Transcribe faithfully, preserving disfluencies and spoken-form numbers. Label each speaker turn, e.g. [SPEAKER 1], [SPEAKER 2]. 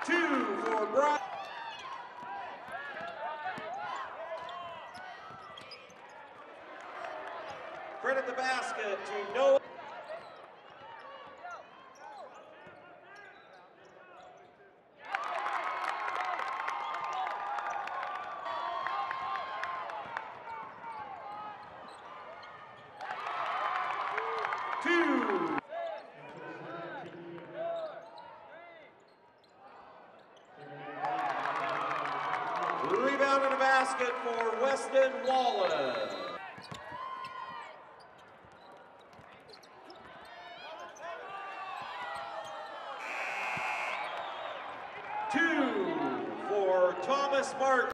[SPEAKER 1] Two for Brian. Credit the basket to Noah. Two. Rebound in the basket for Weston Wallace. Two for Thomas Martin.